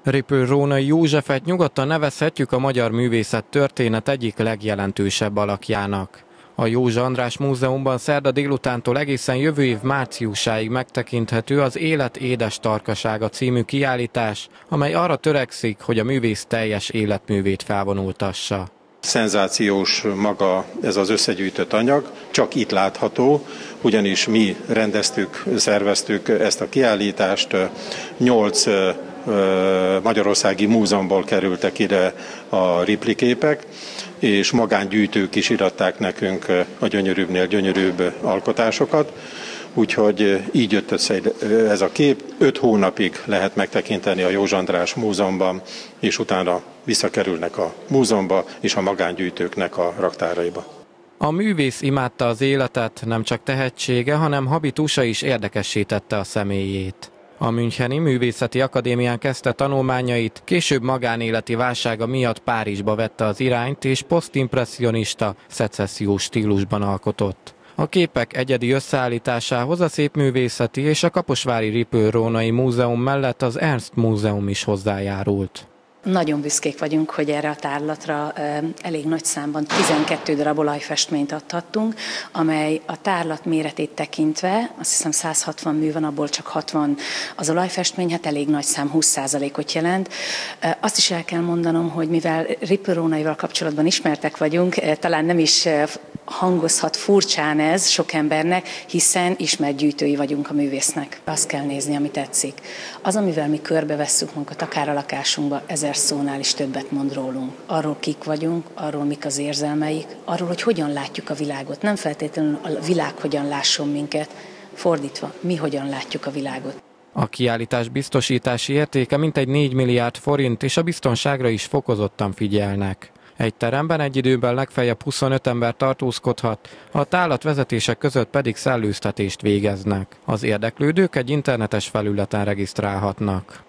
Rippl Rónai Józsefet nyugodtan nevezhetjük a magyar művészet történet egyik legjelentősebb alakjának. A Józsa András Múzeumban szerda délutántól egészen jövő év márciusáig megtekinthető az Élet édes tarkasága című kiállítás, amely arra törekszik, hogy a művész teljes életművét felvonultassa. Szenzációs maga ez az összegyűjtött anyag, csak itt látható, ugyanis mi rendeztük, szerveztük ezt a kiállítást, 8 magyarországi múzeumból kerültek ide a Rippl képek, és magángyűjtők is iratták nekünk a gyönyörűbbnél gyönyörűbb alkotásokat. Úgyhogy így jött össze ez a kép. 5 hónapig lehet megtekinteni a Józsa András Múzeumban, és utána visszakerülnek a múzeumba és a magángyűjtőknek a raktáraiba. A művész imádta az életet, nem csak tehetsége, hanem habitusa is érdekessé tette a személyét. A Müncheni Művészeti Akadémián kezdte tanulmányait, később magánéleti válsága miatt Párizsba vette az irányt és posztimpresszionista, szecessziós stílusban alkotott. A képek egyedi összeállításához a Szépművészeti és a Kaposvári Rippl Rónai Múzeum mellett az Ernst Múzeum is hozzájárult. Nagyon büszkék vagyunk, hogy erre a tárlatra elég nagy számban 12 darab olajfestményt adhattunk, amely a tárlat méretét tekintve, azt hiszem 160 mű van, abból csak 60 az olajfestmény, hát elég nagy szám, 20%-ot jelent. Azt is el kell mondanom, hogy mivel Rippl Rónaival kapcsolatban ismertek vagyunk, talán nem is hangozhat furcsán ez sok embernek, hiszen ismert gyűjtői vagyunk a művésznek. Azt kell nézni, ami tetszik. Az, amivel mi körbevesszük magunkat akár a lakásunkba, 1000 szónál is többet mond rólunk. Arról kik vagyunk, arról mik az érzelmeik, arról, hogy hogyan látjuk a világot. Nem feltétlenül a világ hogyan lásson minket, fordítva, mi hogyan látjuk a világot. A kiállítás biztosítási értéke mintegy 4 milliárd forint, és a biztonságra is fokozottan figyelnek. Egy teremben egy időben legfeljebb 25 ember tartózkodhat, a tárlat vezetések között pedig szellőztetést végeznek. Az érdeklődők egy internetes felületen regisztrálhatnak.